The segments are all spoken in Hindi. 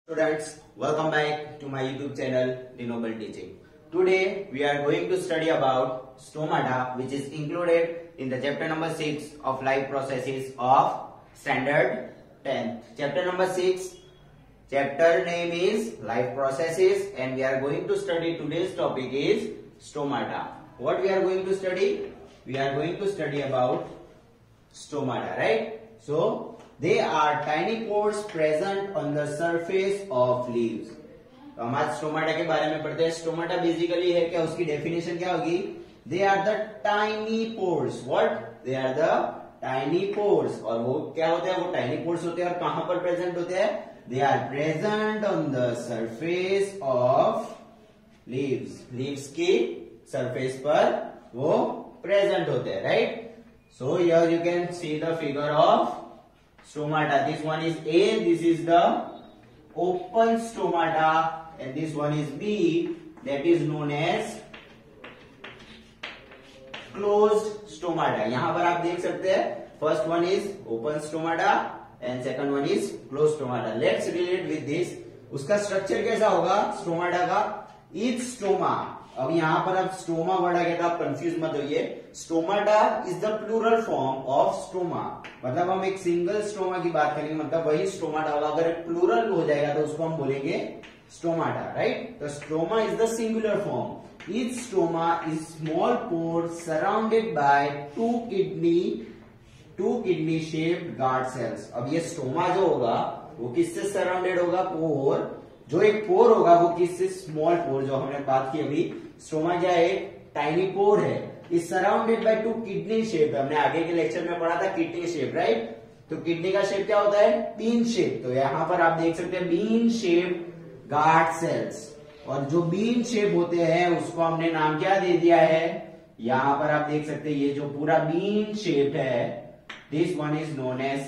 Students, welcome back to my YouTube channel Renewable Teaching. Today we are going to study about stomata, which is included in the chapter number 6 of life processes of standard 10. Chapter number 6, chapter name is life processes, and we are going to study today's topic is stomata. What we are going to study? We are going to study about stomata, right? So they are tiny pores present on the surface of leaves. तो हम आज स्टोमाटा के बारे में पढ़ते हैं. स्टोमाटा बेसिकली है क्या, उसकी डेफिनेशन क्या होगी? They are the tiny pores. What? They are the tiny pores. और वो क्या होते हैं? वो टाइनी पोर्स होते हैं और कहां पर प्रेजेंट होते हैं? They are present on the surface of leaves. Leaves की सरफेस पर वो प्रेजेंट होते हैं, right? So here you can see the figure of stomata. This one is A, this is the open stomata, and this one is B, that is known as closed stomata. यहाँ पर आप देख सकते हैं, first one is open stomata and second one is closed stomata. Let's relate with this. उसका स्ट्रक्चर कैसा होगा स्टोमाटा का? Each stoma. अब यहां पर अब स्टोमा वर्ड आ गया था, आप कंफ्यूज मत होइए. Stomata is the plural form of stoma. मतलब हम एक सिंगल स्टोमा की बात करेंगे, मतलब वही स्टोमाटा होगा. अगर प्लूरल हो जाएगा तो उसको हम बोलेंगे स्टोमाटा, राइट? तो stoma is the singular form. Each stoma is small pore surrounded by two kidney shaped guard cells. अब ये स्टोमा जो होगा वो किससे सराउंडेड होगा? पोर. जो एक पोर होगा वो किससे? स्मॉल पोर, जो हमने बात की अभी. स्टोमा क्या है? टाइनी पोर है. Is surrounded by two kidney shape. हमने आगे के लेक्चर में पढ़ा था किडनी शेप, राइट? तो किडनी का शेप क्या होता है? Bean shape. तो यहां पर आप देख सकते हैं बीन शेप गार्ड सेल्स. और जो बीन शेप होते हैं उसको हमने नाम क्या दे दिया है? यहां पर आप देख सकते हैं ये जो पूरा बीन शेप है, this one is known as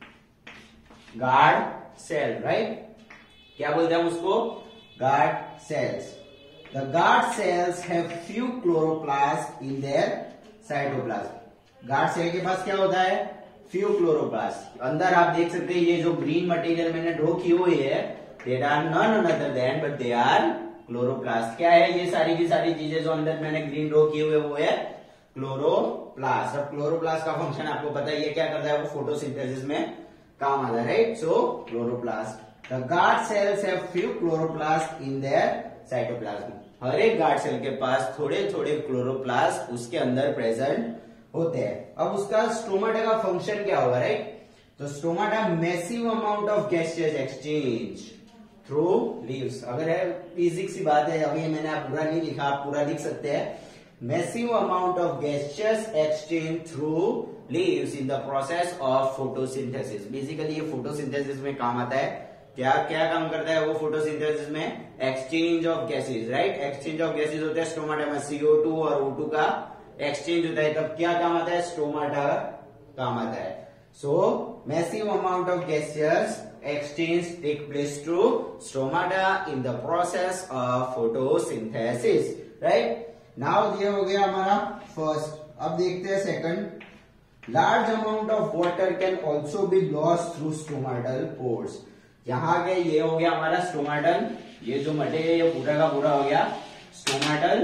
guard cell, right? क्या बोलते हैं उसको? Guard cells. The guard cells have few chloroplasts in their cytoplasm. Guard cell के पास क्या होता है? few chloroplasts. अंदर आप देख सकते हैं ये जो ग्रीन मटेरियल मैंने ड्रॉ की हुई है, they are none other than but they are chloroplast. क्या है ये सारी की सारी चीजें जो अंदर मैंने ग्रीन ड्रॉ किए हुए वो है क्लोरोप्लास्ट. अब क्लोरोप्लास्ट का फंक्शन आपको पता है, ये क्या करता है? वो फोटोसिंथेसिस में काम आता है, right? So chloroplast. The guard cells have few chloroplasts in their cytoplasm. हर एक गार्ड सेल के पास थोड़े थोड़े क्लोरोप्लास्ट उसके अंदर प्रेजेंट होते हैं. अब उसका स्टोमाटा का फंक्शन क्या होगा, राइट? तो stomata massive amount of gases exchange through leaves. अगर है फिजिक्स की बात है, अभी मैंने आप पूरा नहीं लिखा, आप पूरा लिख सकते हैं. Massive amount of gases exchange through leaves in the process of photosynthesis. Basically ये फोटोसिंथेसिस में काम आता है. क्या क्या काम करता है वो फोटोसिंथेसिस में? Exchange of gases, right? Exchange of gases होता है स्टोमाटा में. CO2 और O2 का एक्सचेंज होता है, तब क्या काम आता है? स्टोमाटा काम आता है. So massive amount of gases exchange take place through stomata in the process of photosynthesis, right? Now ये हो गया हमारा फर्स्ट. अब देखते हैं second. Large amount of water can also be lost through stomatal pores. यहां के ये हो गया हमारा स्टोमाटल, ये जो मटेरियल ये पूरा का पूरा हो गया स्टोमाटल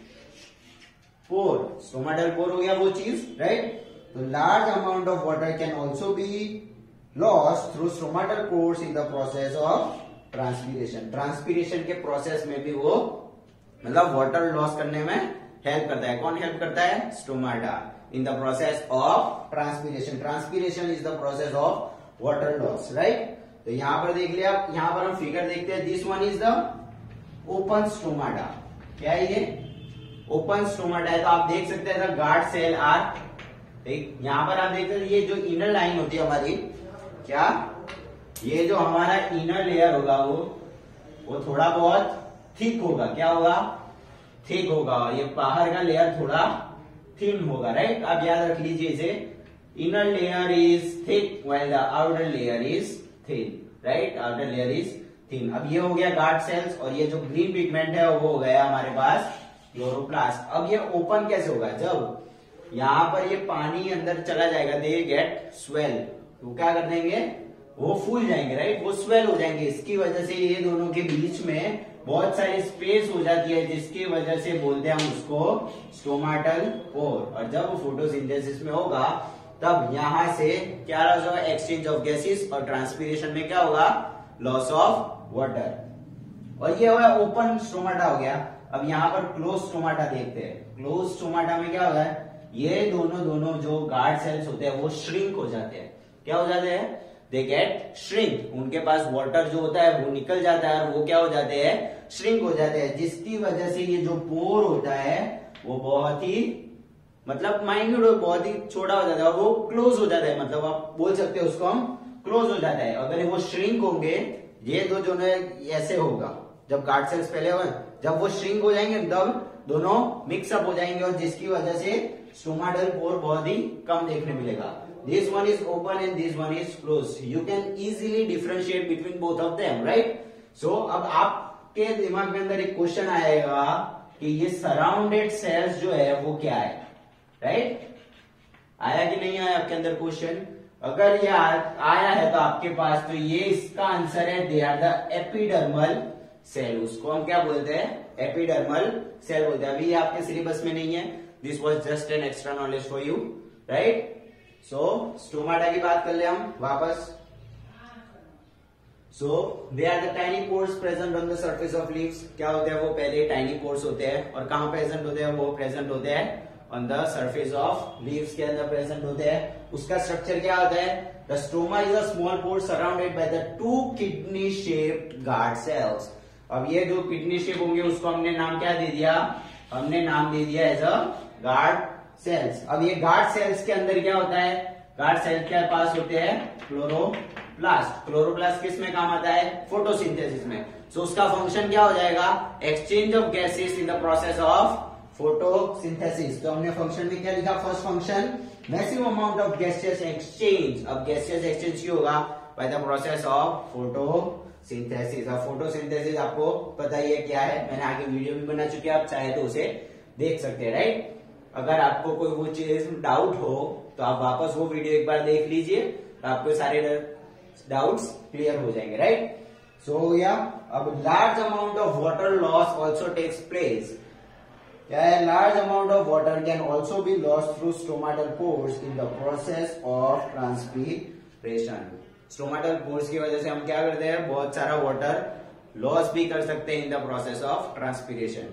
पोर. स्टोमाटल पोर हो गया वो चीज, राइट? तो large amount of water can also be lost through stomatal pores in the process of transpiration. Transpiration के प्रोसेस में भी वो मतलब वाटर लॉस करने में हेल्प करता है. कौन हेल्प करता है? Stomata. In the process of transpiration. Transpiration is the process of water loss, right? तो यहां पर देख लिया. यहां पर हम फिगर देखते हैं. This one is the open stomata. क्या है ये? ओपन स्टोमाटा है. तो आप देख सकते हैं द गार्ड सेल आर, ठीक? यहां पर आप देखते हैं ये जो इनर लाइन होती है हमारी, क्या ये जो हमारा इनर लेयर होगा वो थोड़ा बहुत थिक होगा. क्या होगा? थिक होगा. ये बाहर का लेयर थोड़ा थिन होगा, राइट? आप याद रख लीजिए इसे. Inner layer is thick while the outer layer is thin, right? outer layer is thin. अब ये हो गया गार्ड सेल्स, और ये जो ग्रीन पिगमेंट है वो हो गया हमारे पास क्लोरोप्लास्ट. अब ये ओपन कैसे होगा? जब यहां पर ये पानी अंदर चला जाएगा, दे गेट स्वेल. तो क्या कर देंगे? वो फूल जाएंगे, राइट, वो स्वेल हो जाएंगे। इसकी वजह से ये दोनों के बीच में बहुत सारी स्पेस हो जाती है, जिसकी वजह से बोलते हैं हम उसको स्टोमाटल पोर। और जब फोटोसिंथेसिस में होगा तब यहां से क्या होगा, एक्सचेंज ऑफ गैसेस, और ट्रांसपीरेशन में क्या होगा, लॉस ऑफ वाटर। और ये हुआ ओपन स्टोमाटा हो गया। अब यहाँ पर क्लोज स्टोमाटा देखते हैं। क्लोज स्टोमाटा में क्या होगा, ये दोनों जो गार्ड सेल्स होते हैं वो श्रिंक हो जाते हैं। क्या हो जाते हैं, दे गेट श्रिंक। उनके पास वाटर जो होता है वो निकल जाता है और वो क्या हो जाते हैं, श्रिंक हो जाते हैं, जिसकी वजह से ये जो पोर होता है वो बहुत ही मतलब माइन्यूट, बहुत ही छोटा हो जाता है, वो क्लोज हो जाता है। मतलब आप बोल सकते हो उसको हम क्लोज हो जाता है। अगर वो श्रिंक होंगे, ये दो जो ऐसे होगा, जब गार्ड सेल्स पहले हो, जब वो श्रिंक हो जाएंगे तब दोनों मिक्सअप हो जाएंगे, और जिसकी वजह से स्टोमाटल पोर बहुत ही कम देखने मिलेगा। This one is open and this one is closed. You can easily differentiate between both of them, right? So अब आपके दिमाग में अंदर एक क्वेश्चन आएगा कि ये सराउंडेड सेल्स जो है वो क्या है, राइट? आया कि नहीं आया आपके अंदर क्वेश्चन? अगर ये आया है तो आपके पास, तो ये इसका आंसर है, they are the epidermal cell. उसको हम क्या बोलते हैं, एपिडर्मल सेल बोलते हैं। अभी ये आपके सिलेबस में नहीं है, this was just an extra knowledge for you, right? So stomata की बात कर ले हम वापस। So they are the tiny pores present on the surface of leaves. क्या होते हैं वो, पहले टाइनी पोर्स होते हैं, और कहां प्रेजेंट होते हैं, वो प्रेजेंट होते हैं on the surface of leaves के अंदर प्रेजेंट होते हैं। उसका स्ट्रक्चर क्या होता है, the stoma is a small pore surrounded by the 2 kidney shaped guard cells. अब ये जो किडनी शेप होंगे उसको हमने नाम क्या दे दिया, हमने नाम दे दिया एज अ गार्ड सेल्स। अब ये गार्ड सेल्स के अंदर क्या होता है, गार्ड सेल के पास होते हैं क्लोरोप्लास्ट। क्लोरोप्लास्ट किस में काम आता है, फोटोसिंथेसिस में। सो उसका फंक्शन क्या हो जाएगा, exchange of gases in the process of photosynthesis. तो हमने फंक्शन में क्या लिखा, first function maximum amount of gases exchange. अब गैसेस एक्सचेंज क्यों होगा, by the process of photosynthesis. अब फोटोसिंथेसिस आपको पता ही है क्या है, मैंने आगे वीडियो भी बना चुकी है, आप चाहे तो उसे देख सकते हैं, राइट? अगर आपको कोई वो चीज डाउट हो तो आप वापस वो वीडियो एक बार देख लीजिए, तो आपको सारे डाउट्स क्लियर हो जाएंगे, राइट? सो या अब large amount of water loss also takes place. क्या है, large amount of water can also be lost through stomatal pores in the process of transpiration. Stomatal pores की वजह से हम क्या करते हैं, बहुत सारा वाटर लॉस भी कर सकते हैं in the process of transpiration.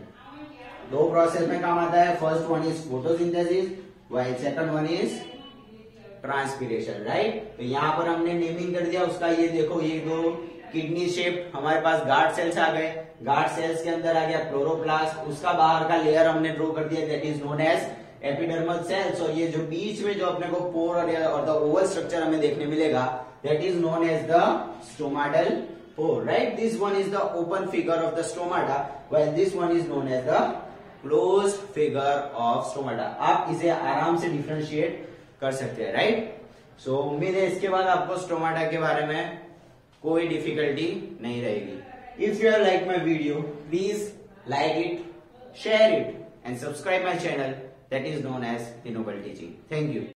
दो प्रोसेस में काम आता है, first one is photosynthesis while second one is transpiration, right? तो यहाँ पर हमने नेमिंग कर दिया उसका। ये देखो, ये दो किडनी शेप हमारे पास गार्ड सेल्स आ गए। गार्ड सेल्स के अंदर आ गया क्लोरोप्लास्ट, उसका बाहर का लेयर हमने ड्रॉ कर दिया, that is known as epidermal cells. और ये जो बीच में जो अपने को पोर और द ओवल स्ट्रक्चर हमें देखने मिलेगा, that is known as the stomatal pore, right? This one is the open figure of the stomata, while this one is known as the closed figure of stomata. आप इसे आराम से डिफरेंशिएट कर सकते हैं, राइट? सो उम्मीद है इसके बाद आपको स्टोमाटा के बारे में कोई डिफिकल्टी नहीं रहेगी। If you like my video, please like it, share it and subscribe my channel, that is known as the noble teaching. Thank you.